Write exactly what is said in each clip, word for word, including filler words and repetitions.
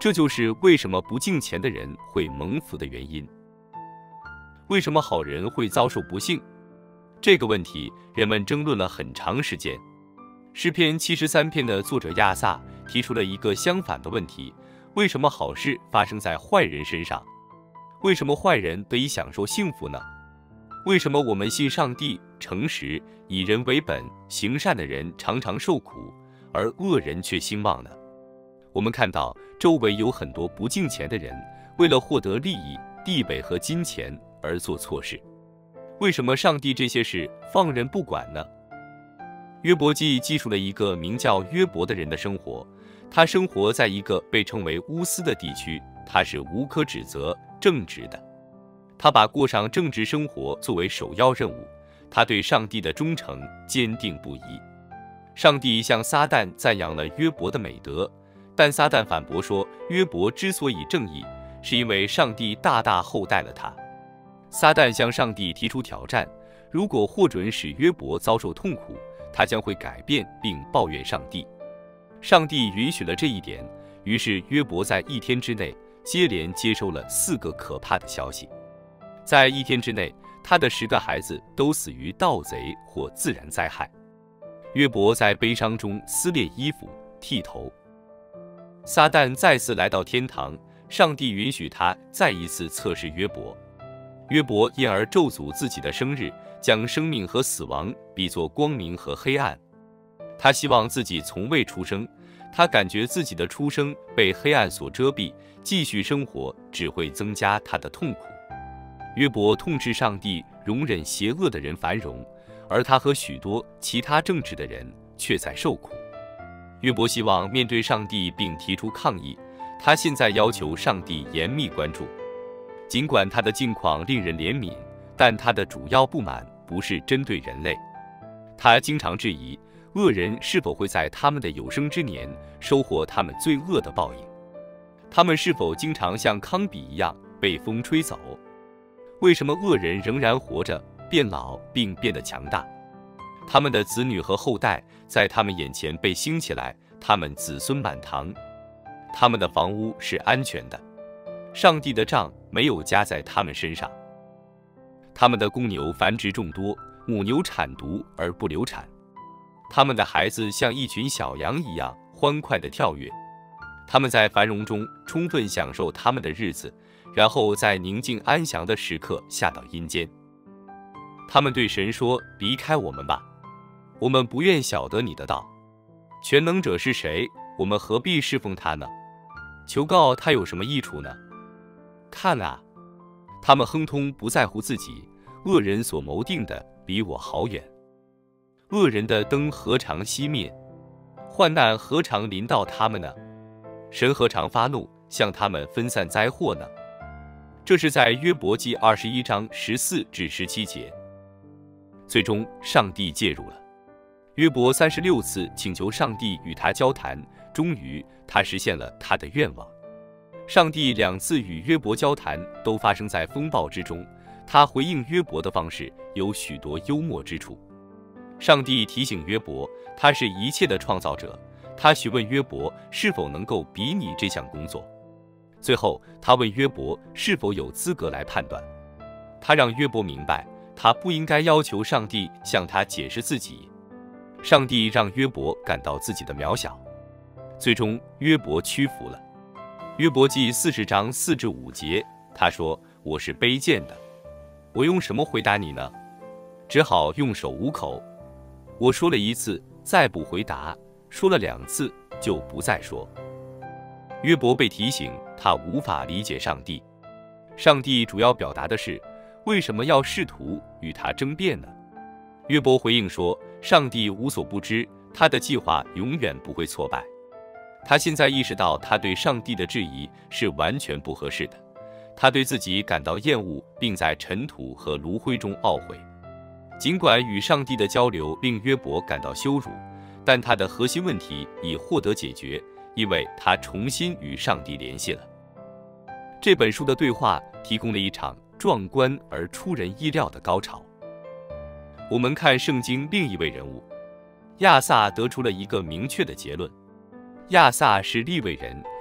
这就是为什么不敬钱的人会蒙福的原因。为什么好人会遭受不幸？这个问题人们争论了很长时间。诗篇七十三篇的作者亚萨提出了一个相反的问题：为什么好事发生在坏人身上？为什么坏人得以享受幸福呢？为什么我们信上帝、诚实、以人为本、行善的人常常受苦，而恶人却兴旺呢？我们看到周围有很多不敬钱的人，为了获得利益、地位和金钱而做错事。为什么上帝这些事放任不管呢？约伯记记述了一个名叫约伯的人的生活，他生活在一个被称为乌斯的地区，他是无可指责、正直的。他把过上正直生活作为首要任务，他对上帝的忠诚坚定不移。上帝向撒旦赞扬了约伯的美德，但撒旦反驳说，约伯之所以正义，是因为上帝大大厚待了他。撒旦向上帝提出挑战，如果获准使约伯遭受痛苦，他将会改变并抱怨上帝。上帝允许了这一点，于是约伯在一天之内接连接收了四个可怕的消息。在一天之内，他的十个孩子都死于盗贼或自然灾害。约伯在悲伤中撕裂衣服，剃头。撒旦再次来到天堂，上帝允许他再一次测试约伯。约伯因而咒诅自己的生日，将生命和死亡比作光明和黑暗。他希望自己从未出生，他感觉自己的出生被黑暗所遮蔽，继续生活只会增加他的痛苦。约伯痛斥上帝容忍邪恶的人繁荣，而他和许多其他正直的人却在受苦。约伯希望面对上帝并提出抗议，他现在要求上帝严密关注。尽管他的境况令人怜悯，但他的主要不满不是针对人类。他经常质疑恶人是否会在他们的有生之年收获他们罪恶的报应，他们是否经常像糠秕一样被风吹走？为什么恶人仍然活着、变老并变得强大？他们的子女和后代在他们眼前被兴起来，他们子孙满堂，他们的房屋是安全的，上帝的杖没有加在他们身上。他们的公牛繁殖众多，母牛产犊而不流产，他们的孩子像一群小羊一样欢快地跳跃，他们在繁荣中充分享受他们的日子，然后在宁静安详的时刻下到阴间。他们对神说，离开我们吧，我们不愿晓得你的道。全能者是谁？我们何必侍奉他呢？求告他有什么益处呢？看啊，他们亨通不在乎自己，恶人所谋定的离我好远。恶人的灯何尝熄灭？患难何尝临到他们呢？神何尝发怒，向他们分散灾祸呢？这是在约伯记二十一章十四至十七节。最终，上帝介入了。约伯三十六次请求上帝与他交谈，终于他实现了他的愿望。上帝两次与约伯交谈都发生在风暴之中，他回应约伯的方式有许多幽默之处。上帝提醒约伯，他是一切的创造者，他询问约伯是否能够比拟这项工作。最后，他问约伯是否有资格来判断。他让约伯明白，他不应该要求上帝向他解释自己。上帝让约伯感到自己的渺小。最终，约伯屈服了。约伯记四十章四至五节，他说：“我是卑贱的，我用什么回答你呢？只好用手捂口。我说了一次，再不回答；说了两次，就不再说。”约伯被提醒，他无法理解上帝。上帝主要表达的是，为什么要试图与他争辩呢？约伯回应说，上帝无所不知，他的计划永远不会挫败。他现在意识到，他对上帝的质疑是完全不合适的。他对自己感到厌恶，并在尘土和炉灰中懊悔。尽管与上帝的交流令约伯感到羞辱，但他的核心问题已获得解决，因为他重新与上帝联系了。这本书的对话提供了一场壮观而出人意料的高潮。我们看圣经另一位人物亚萨，得出了一个明确的结论。亚萨是利未人，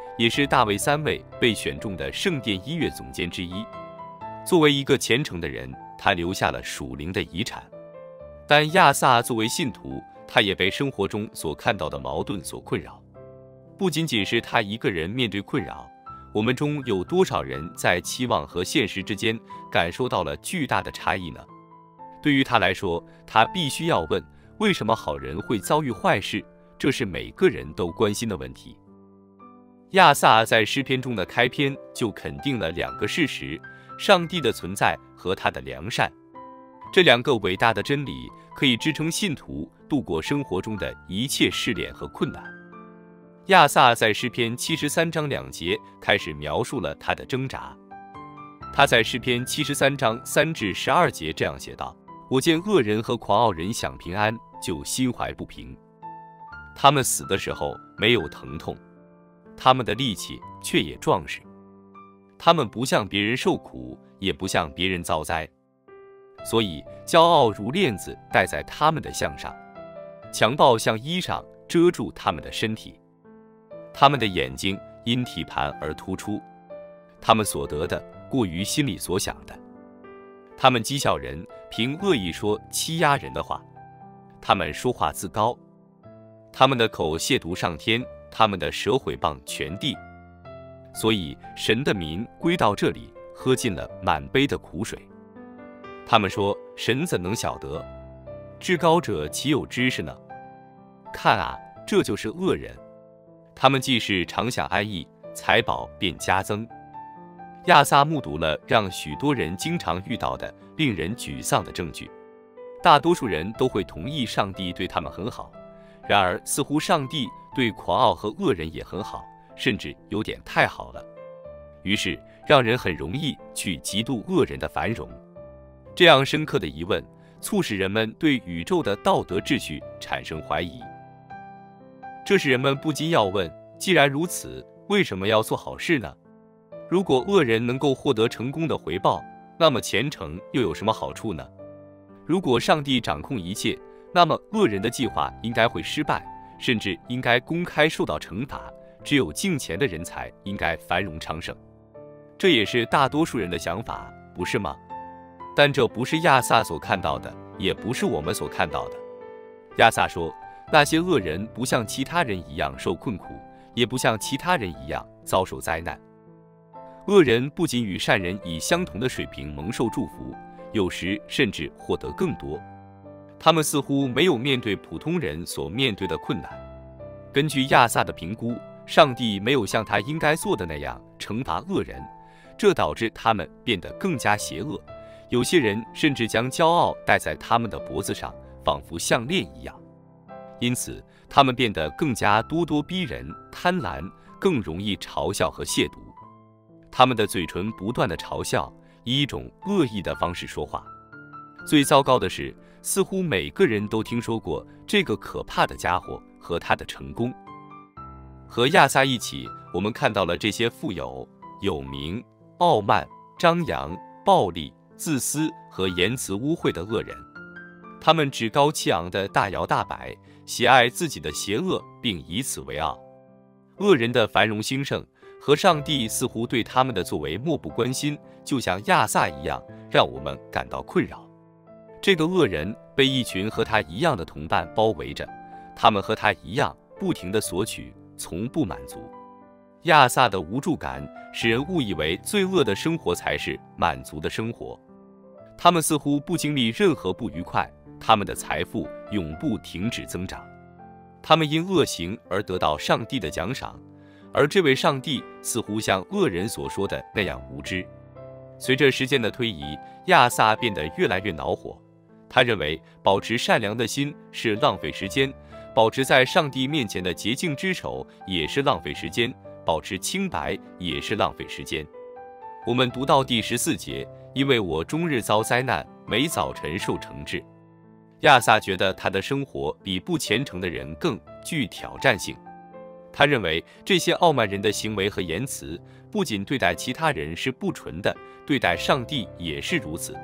也是大卫三位被选中的圣殿音乐总监之一。作为一个虔诚的人，他留下了属灵的遗产。但亚萨作为信徒，他也被生活中所看到的矛盾所困扰。不仅仅是他一个人面对困扰，我们中有多少人在期望和现实之间感受到了巨大的差异呢？对于他来说，他必须要问，为什么好人会遭遇坏事？这是每个人都关心的问题。亚萨在诗篇中的开篇就肯定了两个事实：上帝的存在和他的良善。这两个伟大的真理可以支撑信徒度过生活中的一切试炼和困难。亚萨在诗篇七十三章两节开始描述了他的挣扎。他在诗篇七十三章三至十二节这样写道：我见恶人和狂傲人享平安，就心怀不平。他们死的时候没有疼痛，他们的力气却也壮实。他们不向别人受苦，也不向别人遭灾。所以骄傲如链子戴在他们的项上，强暴像衣裳遮住他们的身体。他们的眼睛因体盘而突出，他们所得的过于心里所想的。他们讥笑人，凭恶意说欺压人的话。他们说话自高，他们的口亵渎上天，他们的舌毁谤全地。所以神的民归到这里，喝尽了满杯的苦水。他们说，神怎能晓得？至高者岂有知识呢？看啊，这就是恶人。他们既是常享安逸，财宝便加增。亚萨目睹了让许多人经常遇到的令人沮丧的证据。大多数人都会同意上帝对他们很好，然而似乎上帝对狂傲和恶人也很好，甚至有点太好了。于是让人很容易去嫉妒恶人的繁荣。这样深刻的疑问，促使人们对宇宙的道德秩序产生怀疑。这使人们不禁要问，既然如此，为什么要做好事呢？如果恶人能够获得成功的回报，那么虔诚又有什么好处呢？如果上帝掌控一切，那么恶人的计划应该会失败，甚至应该公开受到惩罚，只有敬虔的人才应该繁荣昌盛。这也是大多数人的想法，不是吗？但这不是亚萨所看到的，也不是我们所看到的。亚萨说，那些恶人不像其他人一样受困苦，也不像其他人一样遭受灾难。恶人不仅与善人以相同的水平蒙受祝福，有时甚至获得更多。他们似乎没有面对普通人所面对的困难。根据亚萨的评估，上帝没有像他应该做的那样惩罚恶人，这导致他们变得更加邪恶。有些人甚至将骄傲戴在他们的脖子上，仿佛项链一样。因此，他们变得更加咄咄逼人、贪婪，更容易嘲笑和亵渎。他们的嘴唇不断地嘲笑，以一种恶意的方式说话。最糟糕的是，似乎每个人都听说过这个可怕的家伙和他的成功。和亚萨一起，我们看到了这些富有、有名、傲慢、张扬、暴力、自私和言辞污秽的恶人。他们趾高气昂地大摇大摆，喜爱自己的邪恶，并以此为傲。恶人的繁荣兴盛和上帝似乎对他们的作为漠不关心，就像亚萨一样，让我们感到困扰。这个恶人被一群和他一样的同伴包围着，他们和他一样不停地索取，从不满足。亚萨的无助感使人误以为罪恶的生活才是满足的生活。他们似乎不经历任何不愉快，他们的财富永不停止增长。他们因恶行而得到上帝的奖赏，而这位上帝似乎像恶人所说的那样无知。随着时间的推移，亚萨变得越来越恼火。他认为保持善良的心是浪费时间，保持在上帝面前的洁净之手也是浪费时间，保持清白也是浪费时间。我们读到第十四节，因为我终日遭灾难，每早晨受惩治。亚萨觉得他的生活比不虔诚的人更具挑战性。他认为这些傲慢人的行为和言辞，不仅对待其他人是不纯的，对待上帝也是如此。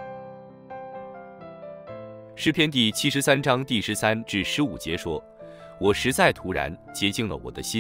诗篇第七十三章第十三至十五节说：我实在突然洁净了我的心，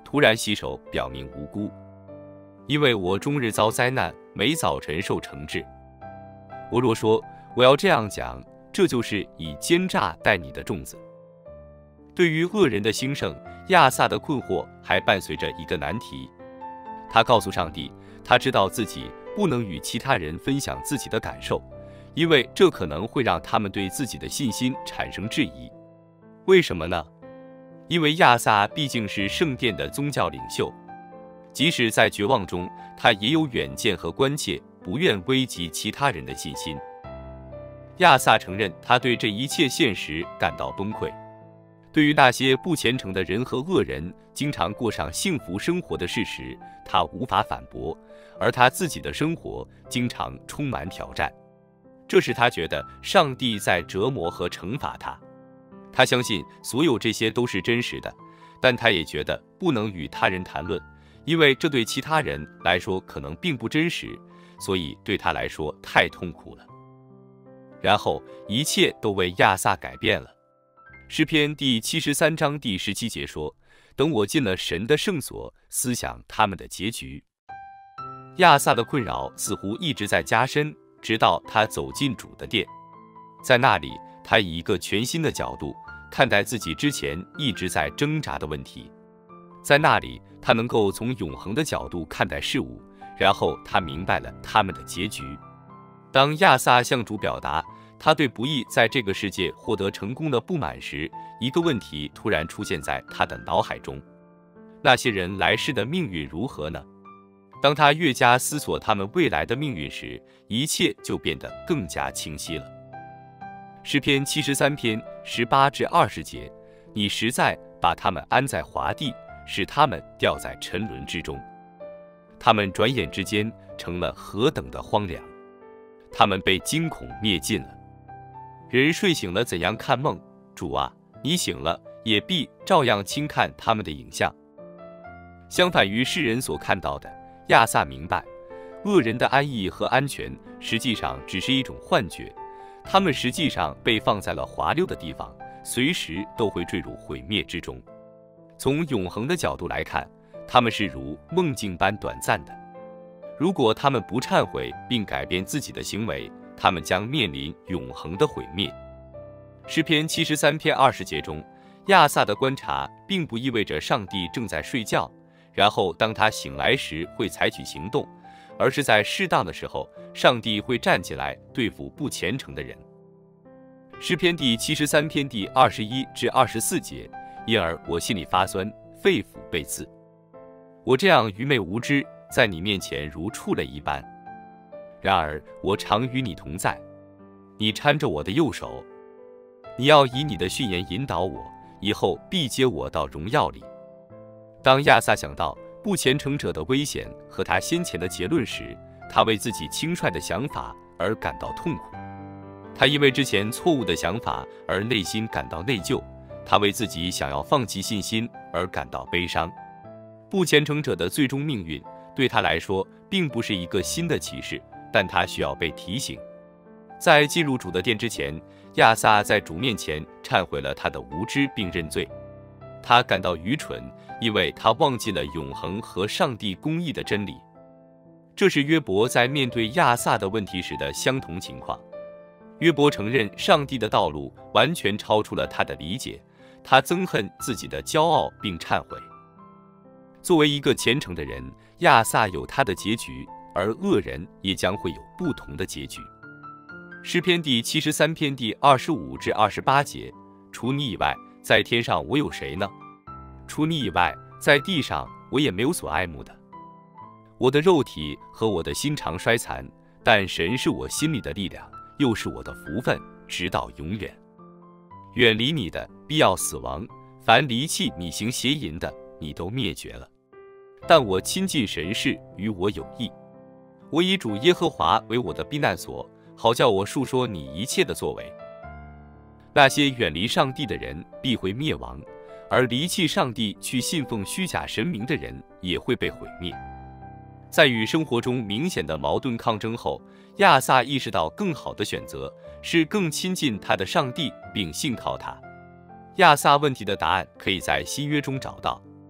突然洗手，表明无辜。因为我终日遭灾难，每早晨受惩治。我若说我要这样讲，这就是以奸诈待你的粽子。对于恶人的兴盛，亚萨的困惑还伴随着一个难题。他告诉上帝，他知道自己不能与其他人分享自己的感受，因为这可能会让他们对自己的信心产生质疑。为什么呢？因为亚萨毕竟是圣殿的宗教领袖，即使在绝望中，他也有远见和关切，不愿危及其他人的信心。亚萨承认他对这一切现实感到崩溃。对于那些不虔诚的人和恶人经常过上幸福生活的事实，他无法反驳，而他自己的生活经常充满挑战，这使他觉得上帝在折磨和惩罚他。他相信所有这些都是真实的，但他也觉得不能与他人谈论，因为这对其他人来说可能并不真实，所以对他来说太痛苦了。然后一切都为亚萨改变了。诗篇第七十三章第十七节说：“等我进了神的圣所，思想他们的结局。”亚萨的困扰似乎一直在加深，直到他走进主的殿，在那里，他以一个全新的角度看待自己之前一直在挣扎的问题。在那里，他能够从永恒的角度看待事物，然后他明白了他们的结局。当亚萨向主表达他对不易在这个世界获得成功的不满时，一个问题突然出现在他的脑海中：那些人来世的命运如何呢？当他越加思索他们未来的命运时，一切就变得更加清晰了。诗篇七十三篇十八至二十节：你实在把他们安在华地，使他们掉在沉沦之中。他们转眼之间成了何等的荒凉，他们被惊恐灭尽了。人睡醒了怎样看梦？主啊，你醒了，也必照样轻看他们的影像。相反于世人所看到的，亚萨明白，恶人的安逸和安全实际上只是一种幻觉，他们实际上被放在了滑溜的地方，随时都会坠入毁灭之中。从永恒的角度来看，他们是如梦境般短暂的。如果他们不忏悔并改变自己的行为，他们将面临永恒的毁灭。诗篇七十三篇二十节中，亚萨的观察并不意味着上帝正在睡觉，然后当他醒来时会采取行动，而是在适当的时候，上帝会站起来对付不虔诚的人。诗篇第七十三篇第二十一至二十四节：因而我心里发酸，肺腑被刺。我这样愚昧无知，在你面前如畜类一般。然而我常与你同在，你搀着我的右手，你要以你的训言引导我，以后必接我到荣耀里。当亚萨想到不虔诚者的危险和他先前的结论时，他为自己轻率的想法而感到痛苦。他因为之前错误的想法而内心感到内疚，他为自己想要放弃信心而感到悲伤。不虔诚者的最终命运对他来说并不是一个新的启示，但他需要被提醒。在进入主的殿之前，亚萨在主面前忏悔了他的无知并认罪。他感到愚蠢，因为他忘记了永恒和上帝公义的真理。这是约伯在面对亚萨的问题时的相同情况。约伯承认上帝的道路完全超出了他的理解，他憎恨自己的骄傲并忏悔。作为一个虔诚的人，亚萨有他的结局，而恶人也将会有不同的结局。诗篇第七十三篇第二十五至二十八节：除你以外，在天上我有谁呢？除你以外，在地上我也没有所爱慕的。我的肉体和我的心肠衰残，但神是我心里的力量，又是我的福分，直到永远。远离你的必要死亡，凡离弃你行邪淫的，你都灭绝了。但我亲近神是与我有益。我以主耶和华为我的避难所，好叫我述说你一切的作为。那些远离上帝的人必会灭亡，而离弃上帝去信奉虚假神明的人也会被毁灭。在与生活中明显的矛盾抗争后，亚萨意识到更好的选择是更亲近他的上帝并信靠他。亚萨问题的答案可以在新约中找到。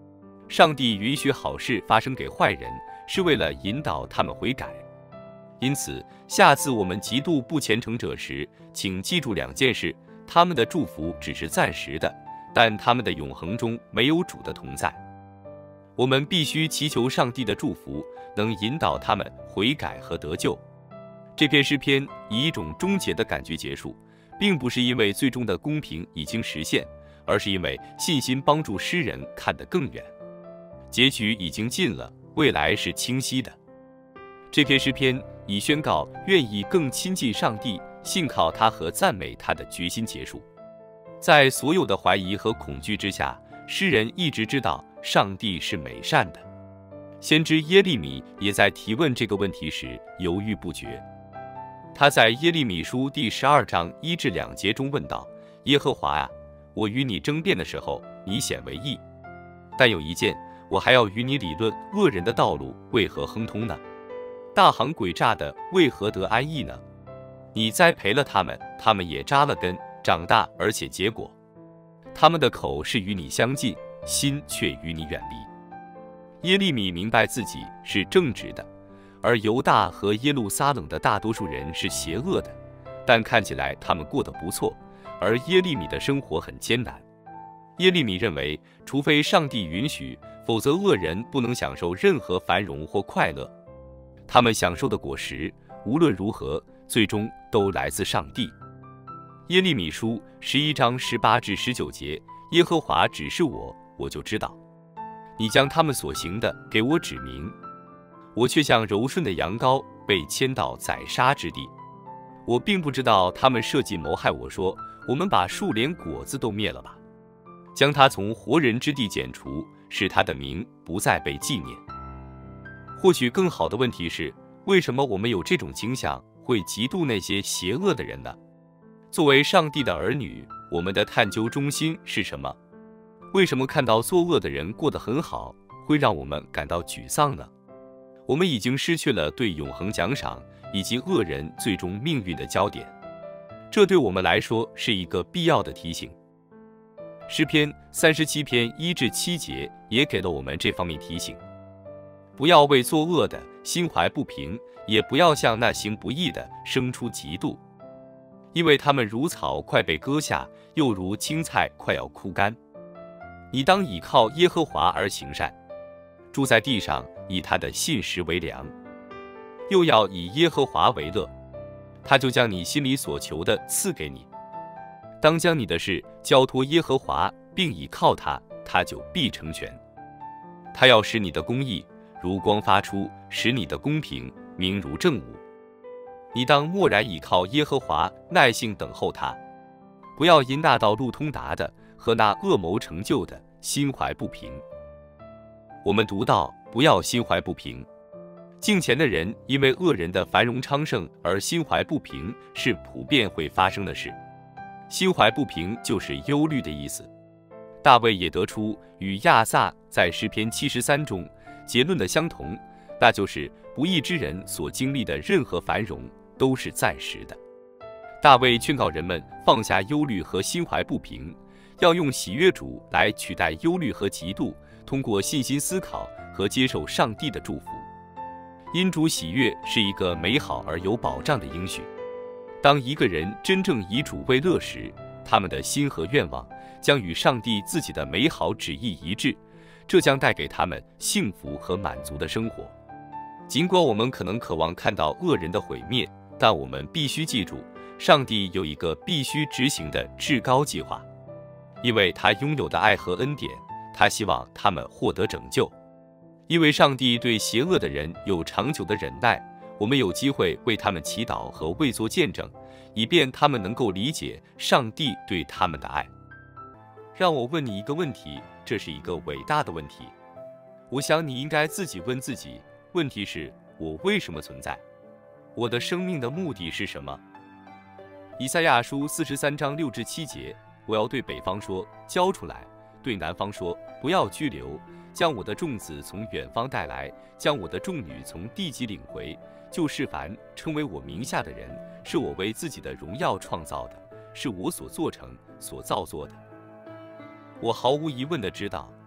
上帝允许好事发生给坏人，是为了引导他们悔改。因此，下次我们嫉妒不虔诚者时，请记住两件事：他们的祝福只是暂时的，但他们的永恒中没有主的同在。我们必须祈求上帝的祝福，能引导他们悔改和得救。这篇诗篇以一种终结的感觉结束，并不是因为最终的公平已经实现，而是因为信心帮助诗人看得更远。结局已经近了，未来是清晰的。这篇诗篇以宣告愿意更亲近上帝，信靠他和赞美他的决心结束。在所有的怀疑和恐惧之下，诗人一直知道上帝是美善的。先知耶利米也在提问这个问题时犹豫不决。他在耶利米书第十二章一至两节中问道：耶和华啊，我与你争辩的时候，你显为义；但有一件，我还要与你理论，恶人的道路为何亨通呢？大行诡诈的为何得安逸呢？你栽培了他们，他们也扎了根，长大而且结果。他们的口是与你相近，心却与你远离。耶利米明白自己是正直的，而犹大和耶路撒冷的大多数人是邪恶的，但看起来他们过得不错，而耶利米的生活很艰难。耶利米认为，除非上帝允许，否则恶人不能享受任何繁荣或快乐。他们享受的果实，无论如何，最终都来自上帝。耶利米书十一章十八至十九节：耶和华指示我，我就知道。你将他们所行的给我指明，我却像柔顺的羊羔，被牵到宰杀之地。我并不知道他们设计谋害我说，我们把树连果子都灭了吧，将他从活人之地剪除，使他的名不再被纪念。或许更好的问题是，为什么我们有这种倾向，会嫉妒那些邪恶的人呢？作为上帝的儿女，我们的探究中心是什么？为什么看到作恶的人过得很好，会让我们感到沮丧呢？我们已经失去了对永恒奖赏以及恶人最终命运的焦点，这对我们来说是一个必要的提醒。诗篇三十七篇一至七节也给了我们这方面提醒：不要为作恶的心怀不平，也不要向那行不义的生出嫉妒，因为他们如草快被割下，又如青菜快要枯干。你当倚靠耶和华而行善，住在地上，以他的信实为粮，又要以耶和华为乐，他就将你心里所求的赐给你。当将你的事交托耶和华，并倚靠他，他就必成全。他要使你的公义如光发出，使你的公平明如正午。你当默然倚靠耶和华，耐性等候他，不要因那道路通达的和那恶谋成就的心怀不平。我们读到，不要心怀不平。敬虔的人因为恶人的繁荣昌盛而心怀不平，是普遍会发生的事。心怀不平就是忧虑的意思。大卫也得出与亚萨在诗篇七十三中结论的相同，那就是不义之人所经历的任何繁荣都是暂时的。大卫劝告人们放下忧虑和心怀不平，要用喜悦主来取代忧虑和嫉妒，通过信心思考和接受上帝的祝福。因主喜悦是一个美好而有保障的应许。当一个人真正以主为乐时，他们的心和愿望将与上帝自己的美好旨意一致，这将带给他们幸福和满足的生活。尽管我们可能渴望看到恶人的毁灭，但我们必须记住，上帝有一个必须执行的至高计划。因为他拥有的爱和恩典，他希望他们获得拯救。因为上帝对邪恶的人有长久的忍耐，我们有机会为他们祈祷和为作见证，以便他们能够理解上帝对他们的爱。让我问你一个问题，这是一个伟大的问题。我想你应该自己问自己，问题是：我为什么存在？我的生命的目的是什么？以赛亚书四十三章六至七节，我要对北方说，交出来；对南方说，不要拘留。将我的众子从远方带来，将我的众女从地极领回。就是凡称为我名下的人，是我为自己的荣耀创造的，是我所做成、所造作的。我毫无疑问地知道，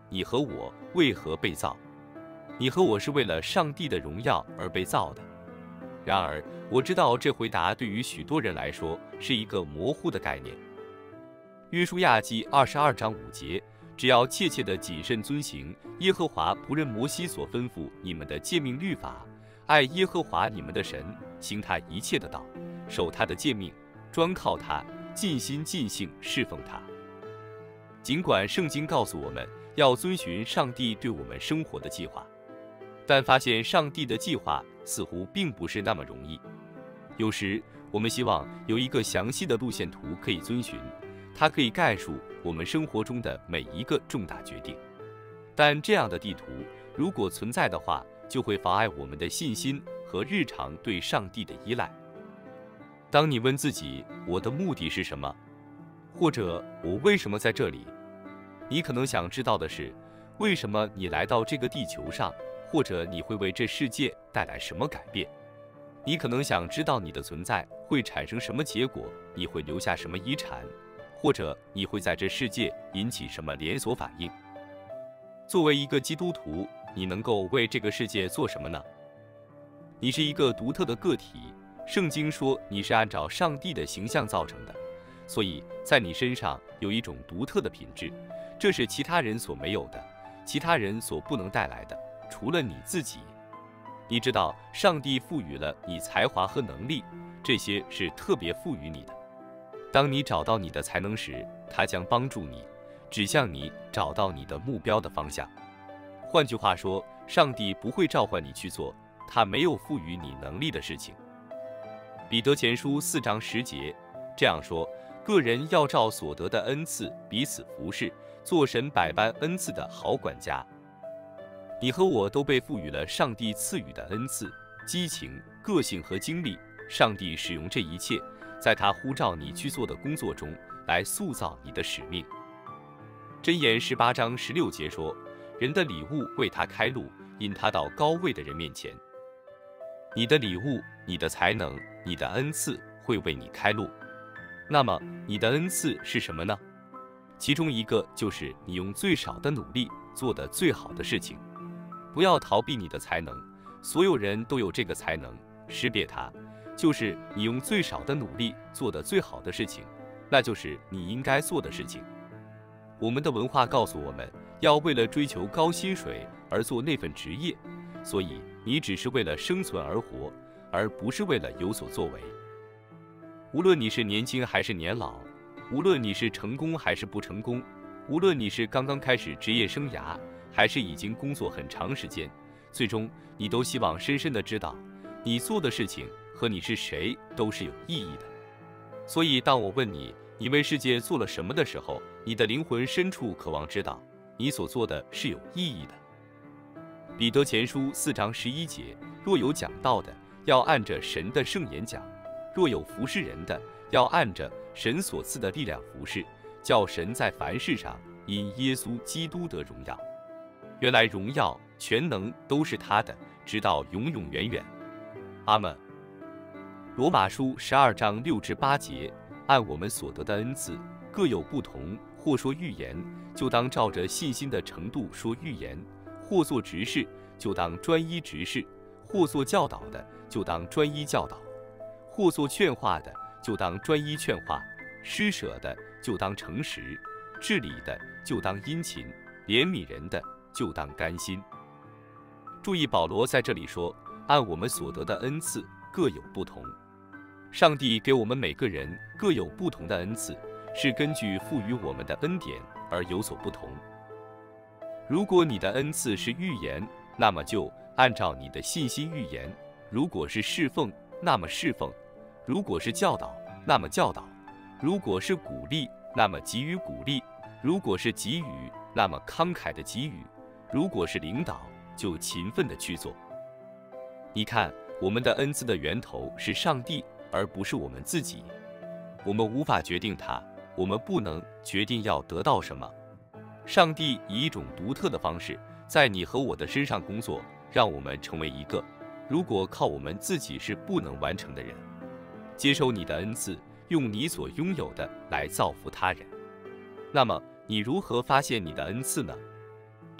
你和我为何被造？你和我是为了上帝的荣耀而被造的。然而，我知道这回答对于许多人来说是一个模糊的概念。约书亚记二十二章五节，只要切切的谨慎遵行耶和华仆人摩西所吩咐你们的诫命律法，爱耶和华你们的神，行他一切的道，守他的诫命，专靠他，尽心尽性侍奉他。尽管圣经告诉我们要遵循上帝对我们生活的计划，但发现上帝的计划似乎并不是那么容易。有时我们希望有一个详细的路线图可以遵循，它可以概述我们生活中的每一个重大决定。但这样的地图如果存在的话，就会妨碍我们的信心和日常对上帝的依赖。当你问自己我的目的是什么，或者我为什么在这里，你可能想知道的是为什么你来到这个地球上，或者你会为这世界带来什么改变。你可能想知道你的存在会产生什么结果，你会留下什么遗产，或者你会在这世界引起什么连锁反应。作为一个基督徒，你能够为这个世界做什么呢？你是一个独特的个体，圣经说你是按照上帝的形象造成的，所以在你身上有一种独特的品质，这是其他人所没有的，其他人所不能带来的，除了你自己。你知道上帝赋予了你才华和能力，这些是特别赋予你的。当你找到你的才能时，它将帮助你，指向你找到你的目标的方向。换句话说，上帝不会召唤你去做他没有赋予你能力的事情。彼得前书四章十节这样说，个人要照所得的恩赐彼此服侍，做神百般恩赐的好管家。你和我都被赋予了上帝赐予的恩赐、激情、个性和经历。上帝使用这一切，在他呼召你去做的工作中，来塑造你的使命。箴言十八章十六节说，人的礼物为他开路，引他到高位的人面前。你的礼物、你的才能、你的恩赐会为你开路。那么你的恩赐是什么呢？其中一个就是你用最少的努力做的最好的事情。不要逃避你的才能，所有人都有这个才能，识别它，就是你用最少的努力做的最好的事情，那就是你应该做的事情。我们的文化告诉我们要为了追求高薪水而做那份职业，所以你只是为了生存而活，而不是为了有所作为。无论你是年轻还是年老，无论你是成功还是不成功，无论你是刚刚开始职业生涯还是已经工作很长时间，最终你都希望深深地知道你做的事情和你是谁都是有意义的。所以当我问你你为世界做了什么的时候，你的灵魂深处渴望知道你所做的是有意义的。彼得前书四章十一节，若有讲道的，要按着神的圣言讲；若有服侍人的，要按着神所赐的力量服侍，叫神在凡事上因耶稣基督得荣耀。原来荣耀全能都是他的，直到永永远远。阿们。罗马书十二章六至八节，按我们所得的恩赐各有不同，或说预言，就当照着信心的程度说预言；或做执事，就当专一执事；或做教导的，就当专一教导；或做劝化的，就当专一劝化；施舍的，就当诚实；治理的，就当殷勤；怜悯人的，就当甘心。注意，保罗在这里说，按我们所得的恩赐各有不同。上帝给我们每个人各有不同的恩赐，是根据赋予我们的恩典而有所不同。如果你的恩赐是预言，那么就按照你的信心预言；如果是侍奉，那么侍奉；如果是教导，那么教导；如果是鼓励，那么给予鼓励；如果是给予，那么慷慨的给予；如果是领导，就勤奋的去做。你看，我们的恩赐的源头是上帝，而不是我们自己。我们无法决定它，我们不能决定要得到什么。上帝以一种独特的方式在你和我的身上工作，让我们成为一个如果靠我们自己是不能完成的人。接受你的恩赐，用你所拥有的来造福他人。那么你如何发现你的恩赐呢？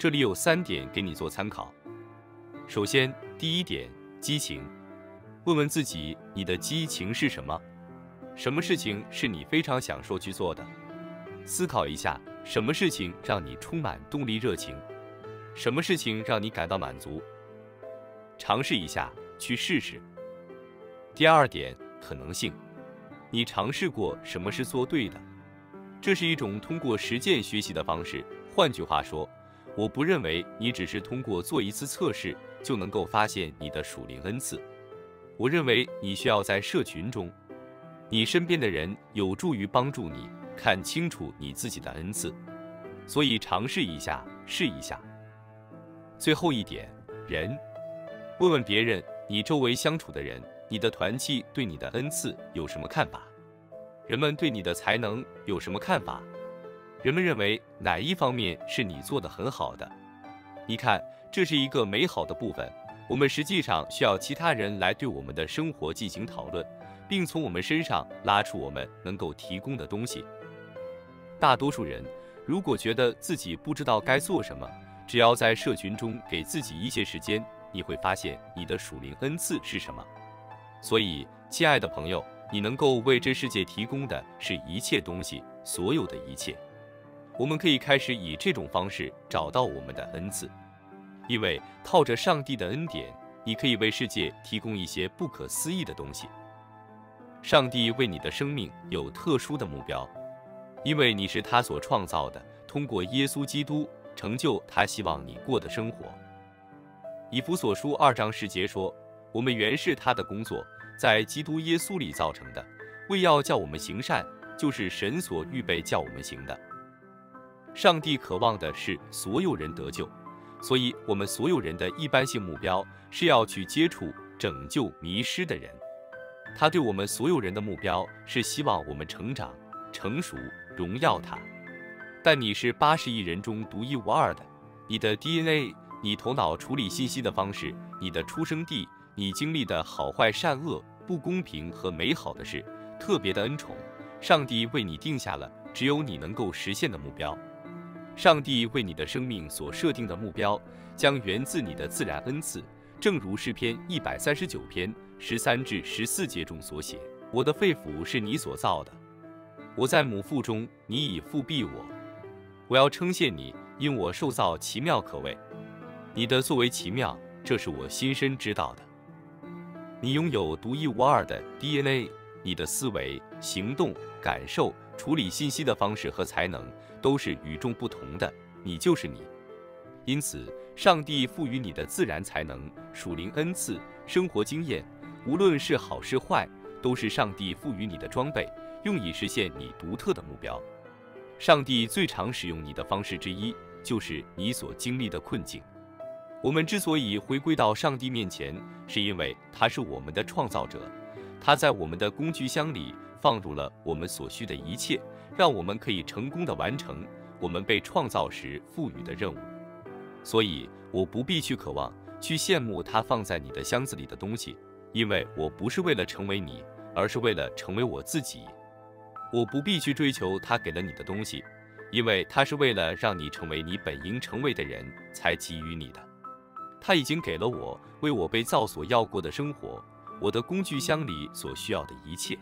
这里有三点给你做参考。首先，第一点，激情。问问自己，你的激情是什么？什么事情是你非常享受去做的？思考一下，什么事情让你充满动力热情？什么事情让你感到满足？尝试一下，去试试。第二点，可能性。你尝试过什么是做对的？这是一种通过实践学习的方式。换句话说，我不认为你只是通过做一次测试就能够发现你的属灵恩赐。我认为你需要在社群中，你身边的人有助于帮助你看清楚你自己的恩赐。所以尝试一下，试一下。最后一点，人。问问别人，你周围相处的人，你的团契对你的恩赐有什么看法？人们对你的才能有什么看法？人们认为哪一方面是你做得很好的？你看，这是一个美好的部分。我们实际上需要其他人来对我们的生活进行讨论，并从我们身上拉出我们能够提供的东西。大多数人如果觉得自己不知道该做什么，只要在社群中给自己一些时间，你会发现你的属灵恩赐是什么。所以，亲爱的朋友，你能够为这世界提供的是一切东西，所有的一切。我们可以开始以这种方式找到我们的恩赐，因为靠着上帝的恩典，你可以为世界提供一些不可思议的东西。上帝为你的生命有特殊的目标，因为你是他所创造的，通过耶稣基督成就他希望你过的生活。以弗所书二章十节说，我们原是他的工作，在基督耶稣里造成的，为要叫我们行善，就是神所预备叫我们行的。上帝渴望的是所有人得救，所以我们所有人的一般性目标是要去接触拯救迷失的人。他对我们所有人的目标是希望我们成长、成熟、荣耀他。但你是八十亿人中独一无二的，你的 D N A， 你头脑处理信息的方式，你的出生地，你经历的好坏善恶、不公平和美好的事，特别的恩宠，上帝为你定下了只有你能够实现的目标。上帝为你的生命所设定的目标，将源自你的自然恩赐，正如诗篇一百三十九篇十三至十四节中所写：我的肺腑是你所造的，我在母腹中，你已复庇我。我要称谢你，因我受造奇妙可畏。你的作为奇妙，这是我心深知道的。你拥有独一无二的 D N A， 你的思维、行动、感受、处理信息的方式和才能都是与众不同的，你就是你。因此，上帝赋予你的自然才能、属灵恩赐、生活经验，无论是好是坏，都是上帝赋予你的装备，用以实现你独特的目标。上帝最常使用你的方式之一，就是你所经历的困境。我们之所以回归到上帝面前，是因为他是我们的创造者，他在我们的工具箱里放入了我们所需的一切，让我们可以成功地完成我们被创造时赋予的任务。所以，我不必去渴望、去羡慕他放在你的箱子里的东西，因为我不是为了成为你，而是为了成为我自己。我不必去追求他给了你的东西，因为他是为了让你成为你本应成为的人才给予你的。他已经给了我为我被造所要过的生活，我的工具箱里所需要的一切。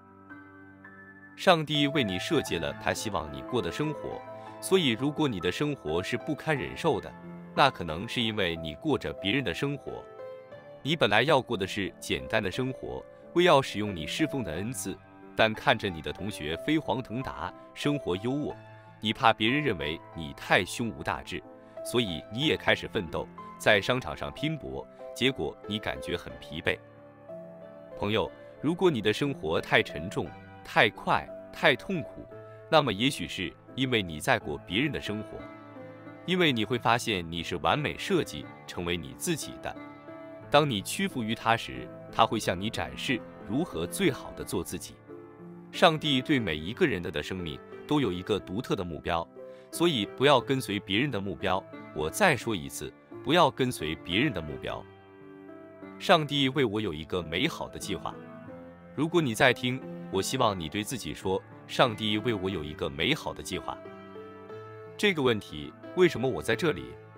上帝为你设计了他希望你过的生活，所以如果你的生活是不堪忍受的，那可能是因为你过着别人的生活。你本来要过的是简单的生活，为要使用你侍奉的恩赐，但看着你的同学飞黄腾达，生活优渥，你怕别人认为你太胸无大志，所以你也开始奋斗，在商场上拼搏，结果你感觉很疲惫。朋友，如果你的生活太沉重、太快、太痛苦，那么也许是因为你在过别人的生活，因为你会发现你是完美设计成为你自己的。当你屈服于他时，他会向你展示如何最好的做自己。上帝对每一个人的生命都有一个独特的目标，所以不要跟随别人的目标。我再说一次，不要跟随别人的目标。上帝为我有一个美好的计划。如果你在听，我希望你对自己说，上帝为我有一个美好的计划。这个问题，为什么我在这里？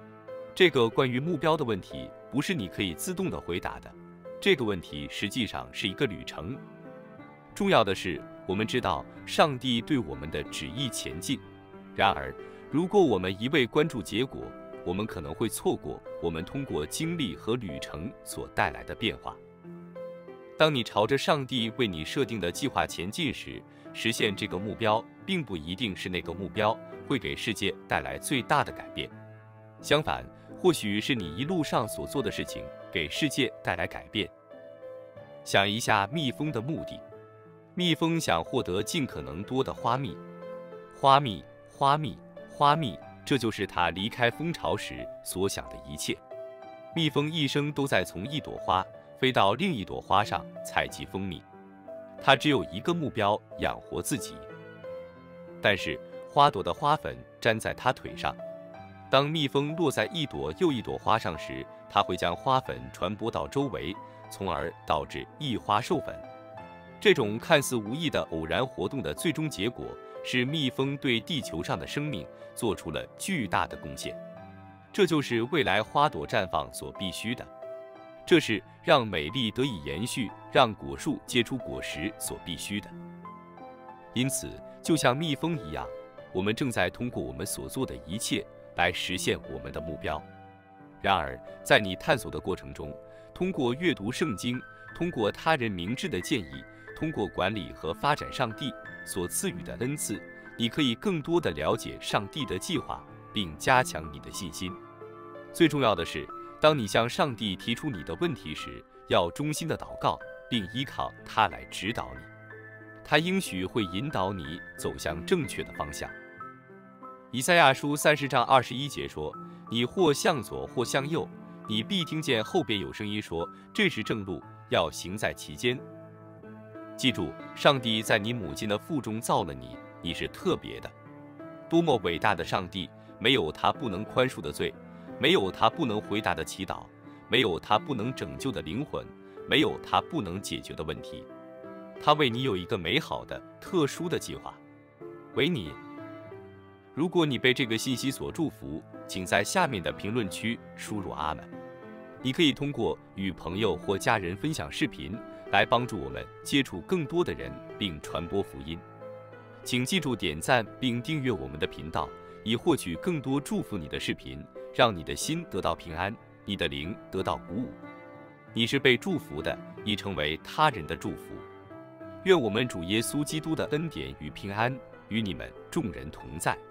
这个关于目标的问题，不是你可以自动的回答的。这个问题实际上是一个旅程。重要的是，我们知道上帝对我们的旨意前进。然而，如果我们一味关注结果，我们可能会错过我们通过经历和旅程所带来的变化。当你朝着上帝为你设定的计划前进时，实现这个目标并不一定是那个目标会给世界带来最大的改变。相反，或许是你一路上所做的事情给世界带来改变。想一下蜜蜂的目的，蜜蜂想获得尽可能多的花蜜，花蜜，花蜜，花蜜。这就是它离开蜂巢时所想的一切。蜜蜂一生都在从一朵花飞到另一朵花上采集蜂蜜，它只有一个目标：养活自己。但是花朵的花粉粘在它腿上，当蜜蜂落在一朵又一朵花上时，它会将花粉传播到周围，从而导致一花授粉。这种看似无意的偶然活动的最终结果，是蜜蜂对地球上的生命做出了巨大的贡献。这就是未来花朵绽放所必须的，这是让美丽得以延续，让果树结出果实所必须的。因此，就像蜜蜂一样，我们正在通过我们所做的一切来实现我们的目标。然而，在你探索的过程中，通过阅读圣经，通过他人明智的建议，通过管理和发展上帝所赐予的恩赐，你可以更多地了解上帝的计划，并加强你的信心。最重要的是，当你向上帝提出你的问题时，要衷心地祷告，并依靠他来指导你。他应许会引导你走向正确的方向。以赛亚书三十章二十一节说：“你或向左，或向右，你必听见后边有声音说：这是正路，要行在其间。”记住，上帝在你母亲的腹中造了你，你是特别的。多么伟大的上帝！没有他不能宽恕的罪，没有他不能回答的祈祷，没有他不能拯救的灵魂，没有他不能解决的问题。他为你有一个美好的、特殊的计划。为你，如果你被这个信息所祝福，请在下面的评论区输入阿们。你可以通过与朋友或家人分享视频，来帮助我们接触更多的人，并传播福音。请记住点赞并订阅我们的频道，以获取更多祝福你的视频，让你的心得到平安，你的灵得到鼓舞。你是被祝福的，已成为他人的祝福。愿我们主耶稣基督的恩典与平安与你们众人同在。